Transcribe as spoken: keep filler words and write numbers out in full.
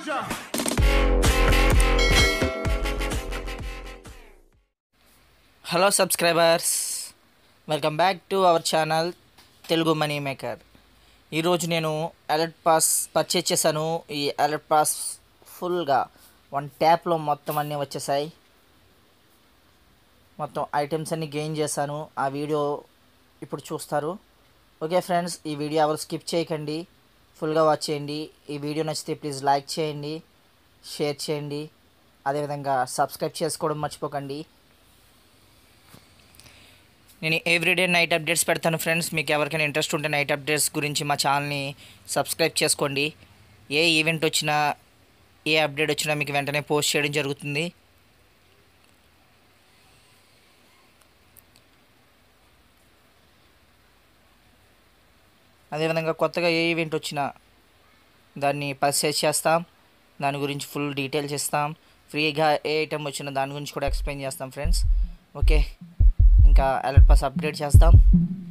Hello subscribers, welcome back to our channel Telugu money maker. ఈరోజు నేను alert pass purchase చేశాను. ఈ అలర్ట్ పాస్ ఫుల్గా వన్ ట్యాప్లో మొత్తం అన్నీ వచ్చేసాయి. మొత్తం ఐటమ్స్ అన్నీ గెయిన్ చేశాను. ఆ వీడియో ఇప్పుడు చూస్తారు. ఓకే ఫ్రెండ్స్, ఈ వీడియో ఎవరు స్కిప్ చేయకండి, ఫుల్గా వాచ్ చేయండి. ఈ వీడియో నచ్చితే ప్లీజ్ లైక్ చేయండి, షేర్ చేయండి, అదేవిధంగా సబ్స్క్రైబ్ చేసుకోవడం మర్చిపోకండి. నేను ఎవ్రీడే నైట్ అప్డేట్స్ పెడతాను ఫ్రెండ్స్. మీకు ఎవరికైనా ఇంట్రెస్ట్ ఉంటే నైట్ అప్డేట్స్ గురించి మా ఛానల్ని సబ్స్క్రైబ్ చేసుకోండి. ఏ ఈవెంట్ వచ్చినా, ఏ అప్డేట్ వచ్చినా మీకు వెంటనే పోస్ట్ చేయడం జరుగుతుంది. అదేవిధంగా కొత్తగా ఏ ఈవెంట్ వచ్చినా దాన్ని పర్చేస్ చేస్తాం, దాని గురించి ఫుల్ డీటెయిల్స్ ఇస్తాం. ఫ్రీగా ఏ ఐటమ్ వచ్చినా దాని గురించి కూడా ఎక్స్ప్లెయిన్ చేస్తాం ఫ్రెండ్స్. ఓకే, ఇంకా అలర్ట్ పాస్ అప్డేట్ చేస్తాం.